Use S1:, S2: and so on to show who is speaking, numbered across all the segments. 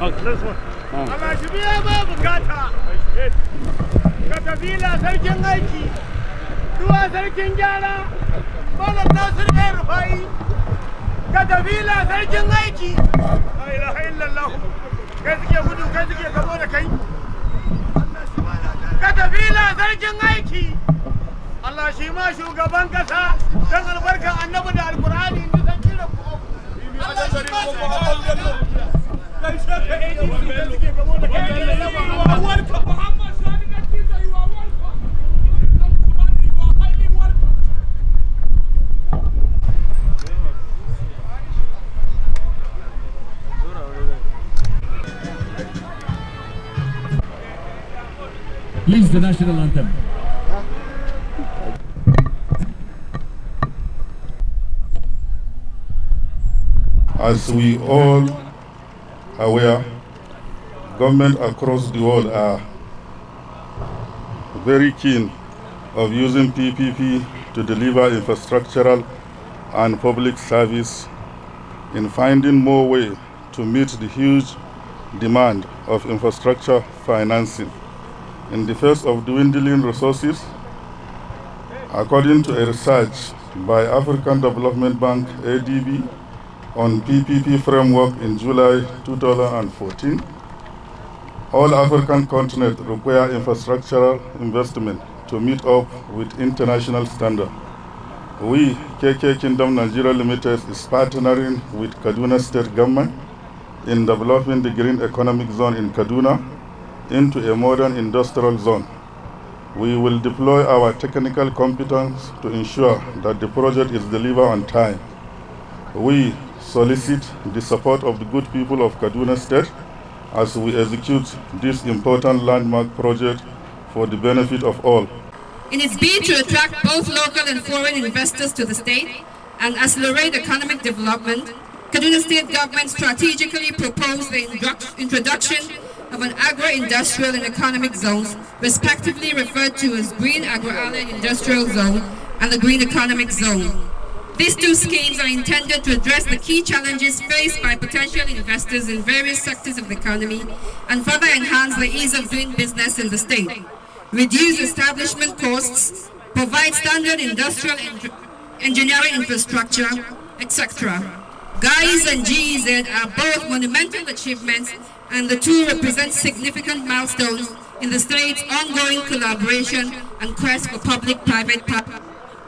S1: Allah shi biya ma bukata. Katafila sarkin aiki, ruwa sarkin gyara, Malam Nasir ɗan Rufai. Katafila sarkin aiki, la ilaha illallah. Kai suke gudu, kai suke gabo da kai. Katafila sarkin aiki, Allah shi ma shugaban kasa don albarkar annabi da alkur'ani inda zan kira ku. Allah shi ma shugaban kasa.
S2: Please, the national anthem.
S3: As we all are aware, governments across the world are very keen of using PPP to deliver infrastructural and public service in finding more ways to meet the huge demand of infrastructure financing. In the face of dwindling resources, according to a research by African Development Bank, ADB, on PPP framework in July 2014, all African continents require infrastructural investment to meet up with international standards. We, KK Kingdom Nigeria Limited, is partnering with Kaduna State Government in developing the Green Economic Zone in Kaduna into a modern industrial zone. We will deploy our technical competence to ensure that the project is delivered on time. We solicit the support of the good people of Kaduna State as we execute this important landmark project for the benefit of all.
S4: In its bid to attract both local and foreign investors to the state and accelerate economic development, Kaduna State Government strategically proposed the introduction of an agro-industrial and economic zones, respectively referred to as Green Agro-Allied Industrial Zone and the Green Economic Zone. These two schemes are intended to address the key challenges faced by potential investors in various sectors of the economy and further enhance the ease of doing business in the state, reduce establishment costs, provide standard industrial engineering infrastructure, etc. GIZ and GEZ are both monumental achievements, and the two represent significant milestones in the state's ongoing collaboration and quest for public-private partnerships.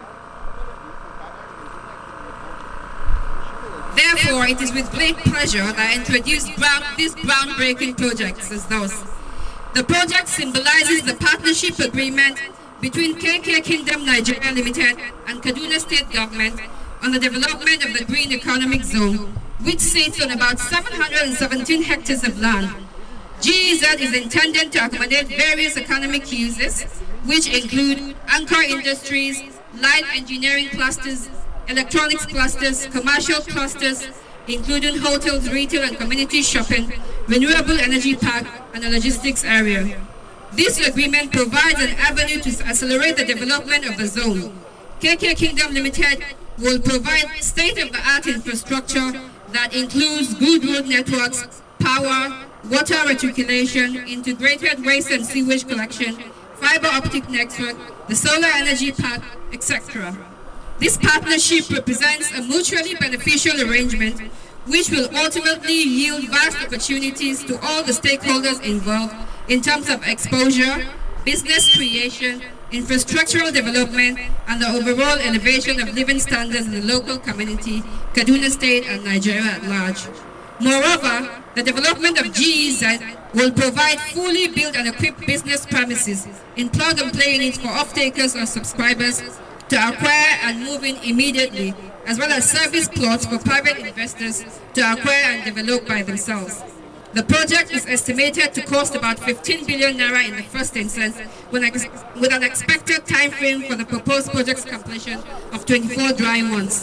S4: Therefore, it is with great pleasure that I introduce these groundbreaking projects as those. The project symbolizes the partnership agreement between KK Kingdom Nigeria Limited and Kaduna State Government on the development of the Green Economic Zone, which sits on about 717 hectares of land. GEZ is intended to accommodate various economic uses, which include anchor industries, light engineering clusters, electronics clusters, commercial clusters, including hotels, retail and community shopping, renewable energy park, and a logistics area. This agreement provides an avenue to accelerate the development of the zone. KK Kingdom Limited will provide state-of-the-art infrastructure that includes good road networks, power, water reticulation, integrated waste and sewage collection, fiber optic network, the solar energy park, etc. This partnership represents a mutually beneficial arrangement which will ultimately yield vast opportunities to all the stakeholders involved in terms of exposure, business creation, infrastructural development, and the overall elevation of living standards in the local community, Kaduna State and Nigeria at large. Moreover, the development of GEZ will provide fully built and equipped business premises in plug-and-play units for off-takers or subscribers to acquire and move in immediately, as well as service plots for private investors to acquire and develop by themselves. The project is estimated to cost about 15 billion naira in the first instance, with an expected time frame for the proposed project's completion of 24 dry months.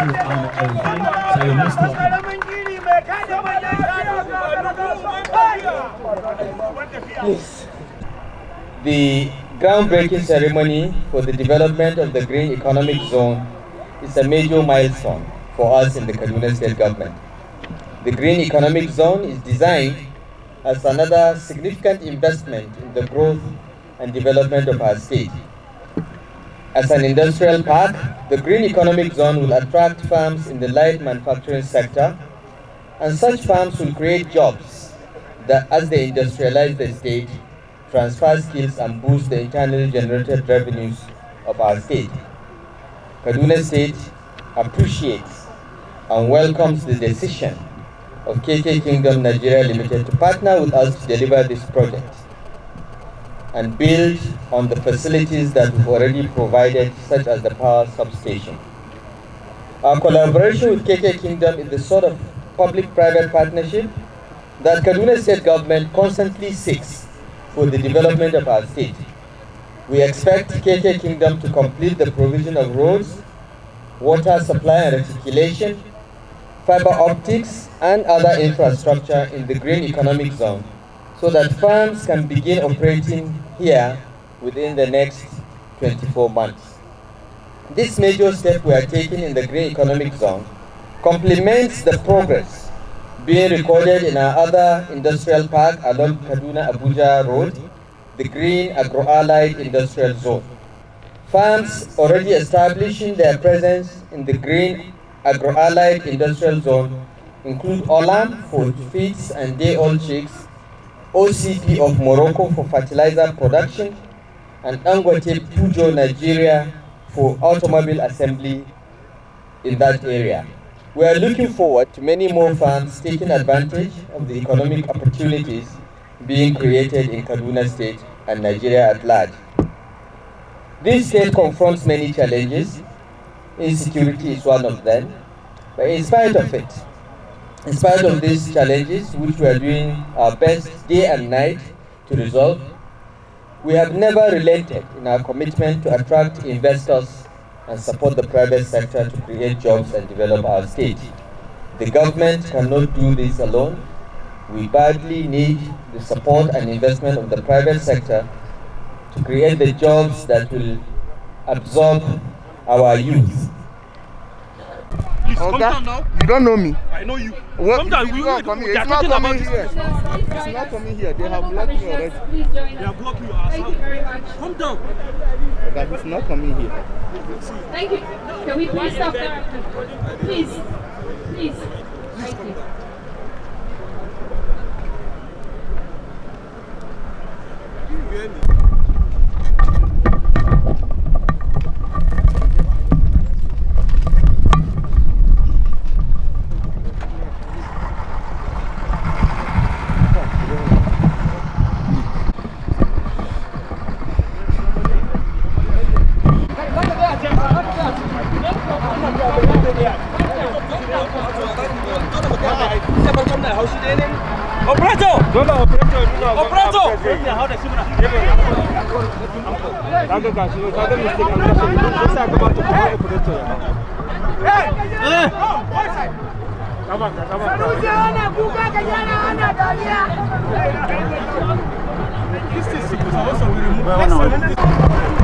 S5: Please. The groundbreaking ceremony for the development of the Green Economic Zone is a major milestone for us in the Kaduna State Government. The Green Economic Zone is designed as another significant investment in the growth and development of our state. As an industrial park, the Green Economic Zone will attract firms in the light manufacturing sector, and such firms will create jobs that, as they industrialize the state, transfer skills and boost the internally generated revenues of our state. Kaduna State appreciates and welcomes the decision of KK Kingdom Nigeria Limited to partner with us to deliver this project and build on the facilities that we've already provided, such as the power substation. Our collaboration with KK Kingdom is the sort of public-private partnership that Kaduna State government constantly seeks for the development of our state. We expect KK Kingdom to complete the provision of roads, water supply and reticulation, fiber optics, and other infrastructure in the Green Economic Zone so that firms can begin operating here within the next 24 months. This major step we are taking in the Green Economic Zone complements the progress being recorded in our other industrial park along Kaduna-Abuja Road, the Green Agro-Allied Industrial Zone. Firms already establishing their presence in the Green Agro-Allied Industrial Zone include Olam for feeds and day-old chicks, OCP of Morocco for fertilizer production, and Dangote Pujo Nigeria for automobile assembly in that area. We are looking forward to many more firms taking advantage of the economic opportunities being created in Kaduna State and Nigeria at large. This state confronts many challenges. Insecurity is one of them. But in spite of it, in spite of these challenges, which we are doing our best day and night to resolve, we have never relented in our commitment to attract investors and support the private sector to create jobs and develop our state. The government cannot do this alone. We badly need the support and investment of the private sector to create the jobs that will absorb our youth.
S1: Please, come down now.
S2: You don't know me.
S1: I know you.
S2: What?
S1: Come down.
S2: It's not coming here. It's not coming here. It's not coming here. They have blocked me already.
S1: They have blocked you.
S4: Thank you very much.
S1: Come down.
S2: Okay, it's not coming here.
S4: Thank you. Can we please stop there? Please. Please. Thank you.
S1: This is